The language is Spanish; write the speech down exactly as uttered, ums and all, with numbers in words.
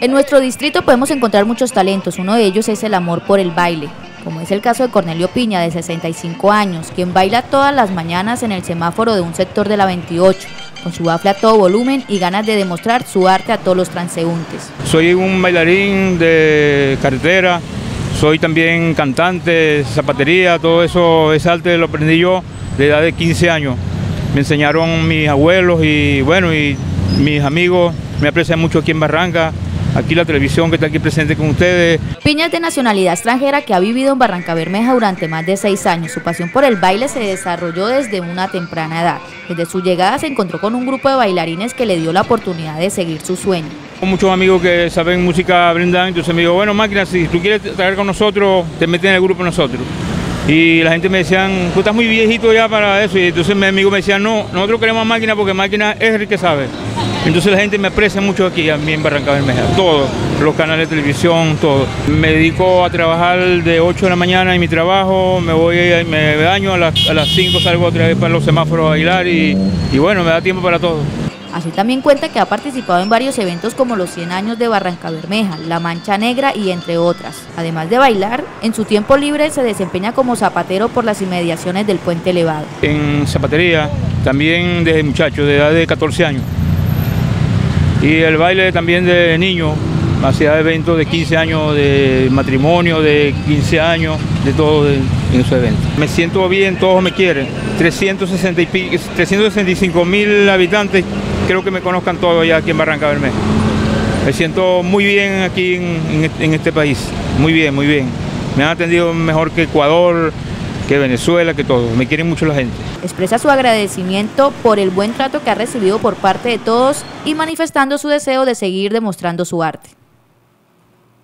En nuestro distrito podemos encontrar muchos talentos, uno de ellos es el amor por el baile, como es el caso de Cornelio Piña, de sesenta y cinco años, quien baila todas las mañanas en el semáforo de un sector de la veintiocho, con su bafle a todo volumen y ganas de demostrar su arte a todos los transeúntes. Soy un bailarín de carretera, soy también cantante, zapatería, todo eso, ese arte lo aprendí yo de edad de quince años. Me enseñaron mis abuelos y bueno, y mis amigos me aprecian mucho aquí en Barranca. Aquí la televisión que está aquí presente con ustedes. Piña es de nacionalidad extranjera que ha vivido en Barrancabermeja durante más de seis años. Su pasión por el baile se desarrolló desde una temprana edad. Desde su llegada se encontró con un grupo de bailarines que le dio la oportunidad de seguir su sueño. Muchos amigos que saben música brindan, entonces me digo, bueno, Máquina, si tú quieres traer con nosotros, te meten en el grupo nosotros. Y la gente me decían, tú estás muy viejito ya para eso. Y entonces mis amigos me decían, no, nosotros queremos Máquina porque Máquina es el que sabe. Entonces la gente me aprecia mucho aquí, a mí en Barrancabermeja, todos, los canales de televisión, todo. Me dedico a trabajar de ocho de la mañana en mi trabajo, me voy, me baño, a las, a las cinco salgo otra vez para los semáforos a bailar y, y bueno, me da tiempo para todo. Así también cuenta que ha participado en varios eventos como los cien años de Barrancabermeja, La Mancha Negra y entre otras. Además de bailar, en su tiempo libre se desempeña como zapatero por las inmediaciones del Puente Elevado. En zapatería, también desde muchacho, de edad de catorce años. Y el baile también de niño, hacía eventos de quince años, de matrimonio, de quince años, de todo de, en esos eventos. Me siento bien, todos me quieren. trescientos sesenta y cinco mil habitantes, creo que me conozcan todos ya aquí en Barrancabermeja. Me siento muy bien aquí en, en, en este país, muy bien, muy bien. Me han atendido mejor que Ecuador, que Venezuela, que todo. Me quieren mucho la gente. Expresa su agradecimiento por el buen trato que ha recibido por parte de todos y manifestando su deseo de seguir demostrando su arte.